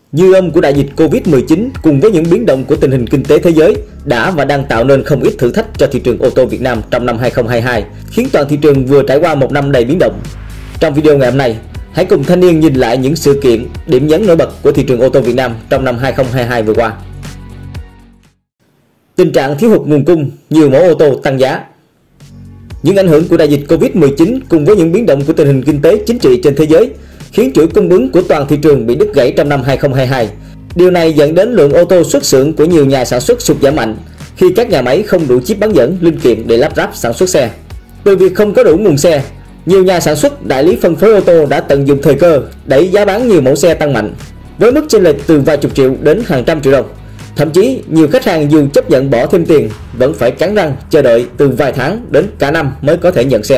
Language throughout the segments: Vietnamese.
Dư âm của đại dịch Covid-19 cùng với những biến động của tình hình kinh tế thế giới đã và đang tạo nên không ít thử thách cho thị trường ô tô Việt Nam trong năm 2022, khiến toàn thị trường vừa trải qua một năm đầy biến động. Trong video ngày hôm nay, hãy cùng Thanh Niên nhìn lại những sự kiện, điểm nhấn nổi bật của thị trường ô tô Việt Nam trong năm 2022 vừa qua. Tình trạng thiếu hụt nguồn cung, nhiều mẫu ô tô tăng giá. Những ảnh hưởng của đại dịch Covid-19 cùng với những biến động của tình hình kinh tế chính trị trên thế giới khiến chuỗi cung ứng của toàn thị trường bị đứt gãy trong năm 2022. Điều này dẫn đến lượng ô tô xuất xưởng của nhiều nhà sản xuất sụt giảm mạnh khi các nhà máy không đủ chip bán dẫn, linh kiện để lắp ráp sản xuất xe. Từ việc không có đủ nguồn xe, nhiều nhà sản xuất, đại lý phân phối ô tô đã tận dụng thời cơ đẩy giá bán nhiều mẫu xe tăng mạnh, với mức chênh lệch từ vài chục triệu đến hàng trăm triệu đồng. Thậm chí, nhiều khách hàng dù chấp nhận bỏ thêm tiền vẫn phải cắn răng chờ đợi từ vài tháng đến cả năm mới có thể nhận xe.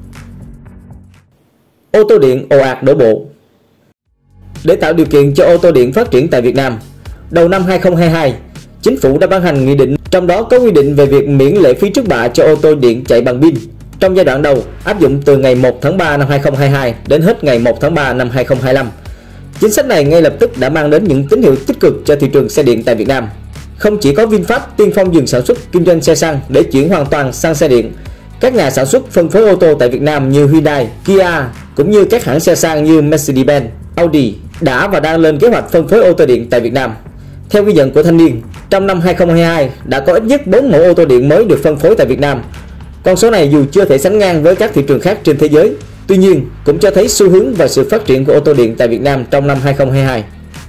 Ô tô điện ồ ạt đổ bộ. Để tạo điều kiện cho ô tô điện phát triển tại Việt Nam, đầu năm 2022, Chính phủ đã ban hành nghị định, trong đó có quy định về việc miễn lệ phí trước bạ cho ô tô điện chạy bằng pin trong giai đoạn đầu, áp dụng từ ngày 1 tháng 3 năm 2022 đến hết ngày 1 tháng 3 năm 2025. Chính sách này ngay lập tức đã mang đến những tín hiệu tích cực cho thị trường xe điện tại Việt Nam. Không chỉ có VinFast tiên phong dừng sản xuất kinh doanh xe xăng để chuyển hoàn toàn sang xe điện, các nhà sản xuất phân phối ô tô tại Việt Nam như Hyundai, Kia cũng như các hãng xe sang như Mercedes-Benz, Audi đã và đang lên kế hoạch phân phối ô tô điện tại Việt Nam. Theo ghi nhận của Thanh Niên, trong năm 2022 đã có ít nhất 4 mẫu ô tô điện mới được phân phối tại Việt Nam. Con số này dù chưa thể sánh ngang với các thị trường khác trên thế giới, tuy nhiên cũng cho thấy xu hướng và sự phát triển của ô tô điện tại Việt Nam trong năm 2022.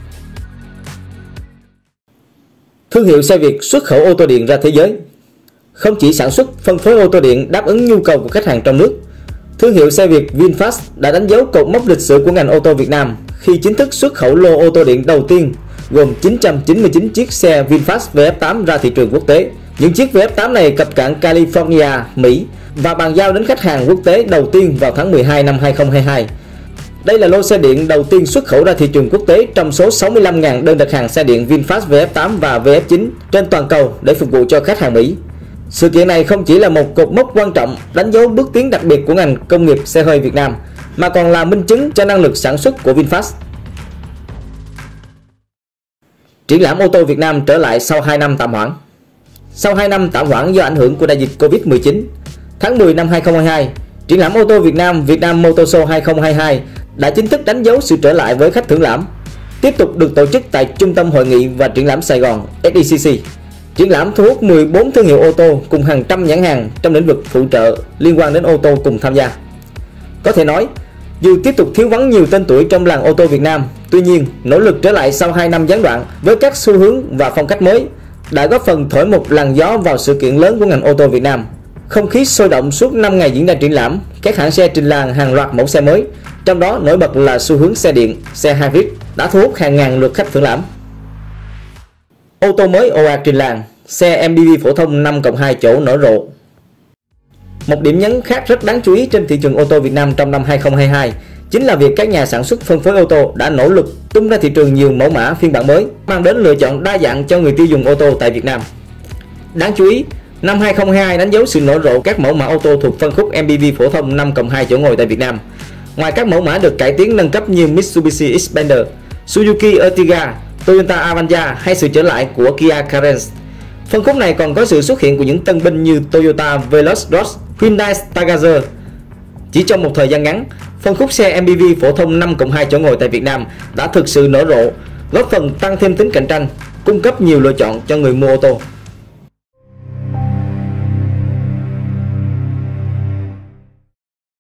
Thương hiệu xe Việt xuất khẩu ô tô điện ra thế giới. Không chỉ sản xuất, phân phối ô tô điện đáp ứng nhu cầu của khách hàng trong nước, thương hiệu xe Việt VinFast đã đánh dấu cột mốc lịch sử của ngành ô tô Việt Nam khi chính thức xuất khẩu lô ô tô điện đầu tiên gồm 999 chiếc xe VinFast VF8 ra thị trường quốc tế. Những chiếc VF8 này cập cảng California, Mỹ và bàn giao đến khách hàng quốc tế đầu tiên vào tháng 12 năm 2022. Đây là lô xe điện đầu tiên xuất khẩu ra thị trường quốc tế trong số 65.000 đơn đặt hàng xe điện VinFast VF8 và VF9 trên toàn cầu để phục vụ cho khách hàng Mỹ. Sự kiện này không chỉ là một cột mốc quan trọng đánh dấu bước tiến đặc biệt của ngành công nghiệp xe hơi Việt Nam, mà còn là minh chứng cho năng lực sản xuất của VinFast. Triển lãm ô tô Việt Nam trở lại sau 2 năm tạm hoãn. Sau 2 năm tạm hoãn do ảnh hưởng của đại dịch Covid-19, tháng 10 năm 2022, triển lãm ô tô Việt Nam Vietnam Motor Show 2022 đã chính thức đánh dấu sự trở lại với khách thưởng lãm, tiếp tục được tổ chức tại Trung tâm Hội nghị và Triển lãm Sài Gòn SDCC. Triển lãm thu hút 14 thương hiệu ô tô cùng hàng trăm nhãn hàng trong lĩnh vực phụ trợ liên quan đến ô tô cùng tham gia. Có thể nói, dù tiếp tục thiếu vắng nhiều tên tuổi trong làng ô tô Việt Nam, tuy nhiên nỗ lực trở lại sau 2 năm gián đoạn với các xu hướng và phong cách mới đã góp phần thổi một làn gió vào sự kiện lớn của ngành ô tô Việt Nam. Không khí sôi động suốt 5 ngày diễn ra triển lãm, các hãng xe trình làng hàng loạt mẫu xe mới, trong đó nổi bật là xu hướng xe điện, xe hybrid đã thu hút hàng ngàn lượt khách thưởng lãm. Ô tô mới ồ ạt trình làng, xe MPV phổ thông 5+2 chỗ nở rộ. Một điểm nhấn khác rất đáng chú ý trên thị trường ô tô Việt Nam trong năm 2022 chính là việc các nhà sản xuất phân phối ô tô đã nỗ lực tung ra thị trường nhiều mẫu mã phiên bản mới, mang đến lựa chọn đa dạng cho người tiêu dùng ô tô tại Việt Nam. Đáng chú ý, năm 2022 đánh dấu sự nở rộ các mẫu mã ô tô thuộc phân khúc MPV phổ thông 5+2 chỗ ngồi tại Việt Nam. Ngoài các mẫu mã được cải tiến nâng cấp như Mitsubishi Xpander, Suzuki Ertiga, Toyota Avanza hay sự trở lại của Kia Carens, phân khúc này còn có sự xuất hiện của những tân binh như Toyota Veloz Cross, Hyundai Stargazer. Chỉ trong một thời gian ngắn, phân khúc xe MPV phổ thông 5+2 chỗ ngồi tại Việt Nam đã thực sự nở rộ, góp phần tăng thêm tính cạnh tranh, cung cấp nhiều lựa chọn cho người mua ô tô.